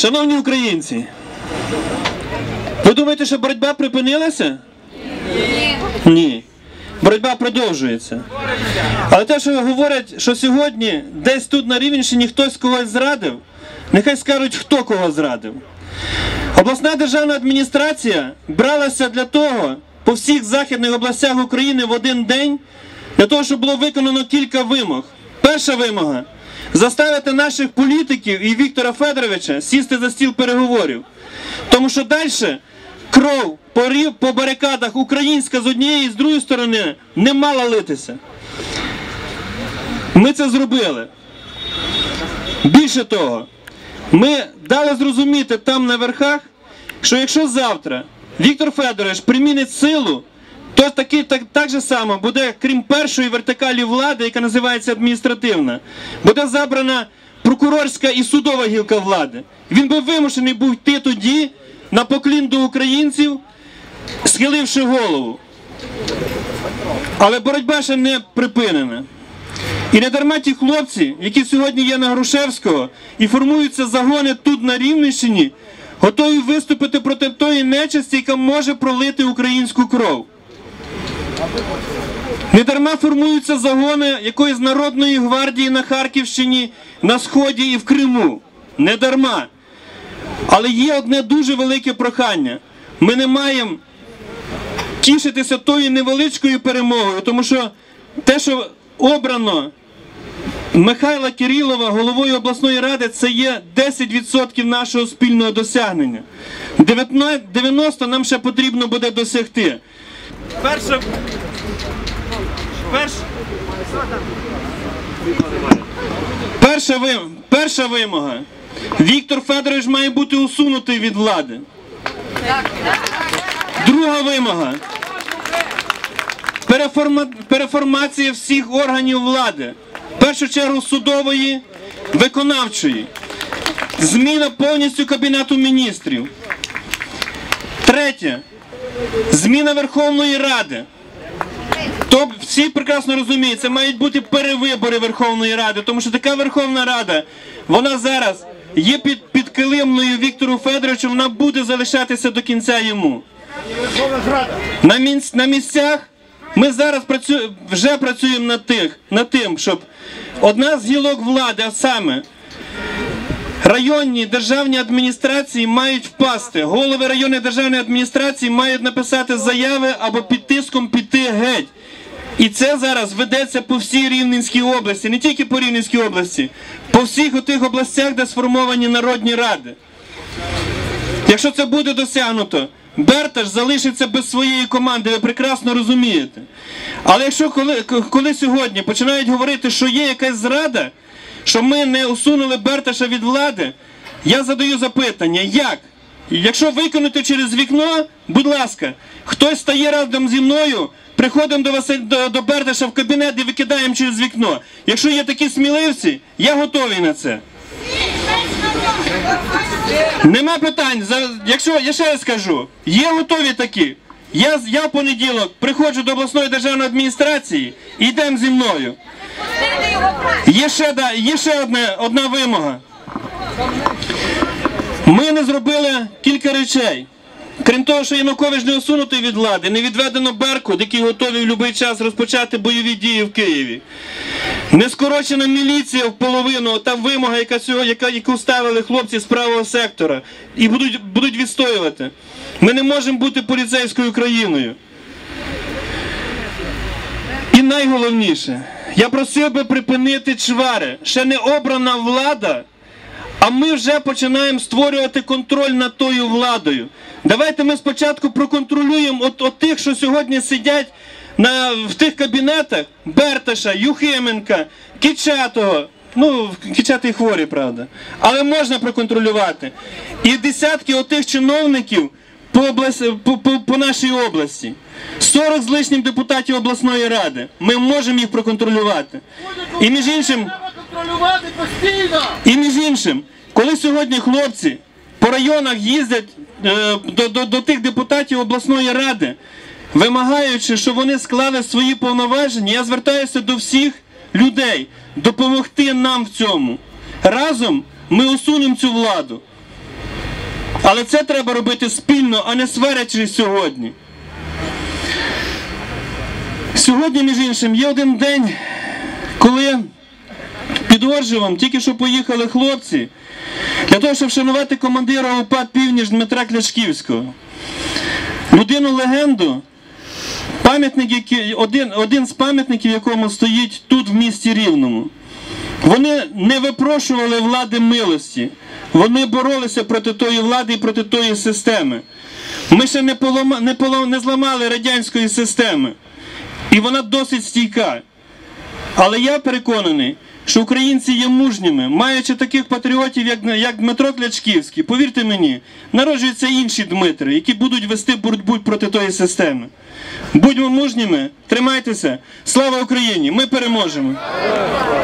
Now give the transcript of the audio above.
Шановні українці, ви думаєте, що боротьба припинилася? Ні. Ні. Боротьба продовжується. Але те, що говорять, що сьогодні десь тут на Рівненщині хтось когось зрадив, нехай скажуть, хто кого зрадив. Обласна державна адміністрація бралася для того, по всіх західних областях України в один день, для того, щоб було виконано кілька вимог. Перша вимога – заставити наших політиків і Віктора Федоровича сісти за стіл переговорів. Тому що далі кров по барикадах українська з однієї і з другої сторони не мала литися. Ми це зробили. Більше того, ми дали зрозуміти там на верхах, що якщо завтра Віктор Федорович примінить силу, то так же само буде, крім першої вертикалі влади, яка називається адміністративна, буде забрана прокурорська і судова гілка влади. Він би вимушений був йти тоді на поклін до українців, схиливши голову. Але боротьба ще не припинена. І не дарма ті хлопці, які сьогодні є на Грушевського і формуються загони тут на Рівненщині, готові виступити проти тої нечисті, яка може пролити українську кров. Не дарма формуються загони якоїсь Народної гвардії на Харківщині, на Сході і в Криму. Не дарма. Але є одне дуже велике прохання. Ми не маємо тішитися тою невеличкою перемогою, тому що те, що обрано Михайла Кирилова головою обласної ради, це є 10% нашого спільного досягнення. 90% нам ще потрібно буде досягти. Перша вимога. Віктор Федорович має бути усунутий від влади. Друга вимога. Переформація всіх органів влади. В першу чергу судової, виконавчої. Зміна повністю Кабінету міністрів. Третє. Зміна Верховної Ради. То всі прекрасно розуміють, це мають бути перевибори Верховної Ради, тому що така Верховна Рада, вона зараз є підкилимною Віктору Федоровичу, вона буде залишатися до кінця йому. На місцях ми зараз вже працюємо над тим, щоб одна з гілок влади, а саме районні державні адміністрації мають впасти. Голови районних державних адміністрацій мають написати заяви або під тиском піти геть. І це зараз ведеться по всій Рівненській області, не тільки по Рівненській області, по всіх тих областях, де сформовані народні ради. Якщо це буде досягнуто, Берташ залишиться без своєї команди, ви прекрасно розумієте. Але якщо коли сьогодні починають говорити, що є якась зрада, що ми не усунули Берташа від влади, я задаю запитання, як? Якщо викинути через вікно, будь ласка, хтось стає разом зі мною, приходимо до Берташа в кабінет і викидаємо через вікно. Якщо є такі сміливці, я готовий на це. Нема питань. Якщо, я ще раз скажу, є готові такі. Я в понеділок приходжу до обласної державної адміністрації і йдемо зі мною. Є ще одна вимога. Ми не зробили кілька речей. Крім того, що Янукович не усунутий від влади, не відведено Беркут, який готовий в будь-який час розпочати бойові дії в Києві. Не скорочена міліція в половину, та вимога, яку ставили хлопці з правого сектора, і будуть відстоювати. Ми не можемо бути поліцейською країною. І найголовніше, я просив би припинити чвари. Ще не обрана влада, а ми вже починаємо створювати контроль над тою владою. Давайте ми спочатку проконтролюємо от тих, що сьогодні сидять в тих кабінетах, Берташа, Юхименка, Кичатого. Ну, Кичатий хворий, правда. Але можна проконтролювати. І десятки отих чиновників по нашій області. 40 з лишнім депутатів обласної ради. Ми можемо їх проконтролювати. І між іншим, коли сьогодні хлопці по районах їздять до тих депутатів обласної ради, вимагаючи, щоб вони склали свої повноваження, я звертаюся до всіх людей допомогти нам в цьому. Разом ми усунемо цю владу. Але це треба робити спільно, а не сварячись сьогодні. Сьогодні, між іншим, є один день, коли під Оржевом тільки що поїхали хлопці для того, щоб вшанувати командира УПА «Північ» Дмитра Кляшківського. Людину-легенду, один з пам'ятників, якому стоїть тут, в місті Рівному. Вони не випрошували влади милості. Вони боролися проти тої влади і проти тої системи. Ми ще не зламали радянської системи. І вона досить стійка. Але я переконаний, що українці є мужніми, маючи таких патріотів, як Дмитро Кляшківський. Повірте мені, народжуються інші Дмитри, які будуть вести боротьбу проти тої системи. Будьмо мужніми, тримайтеся. Слава Україні! Ми переможемо!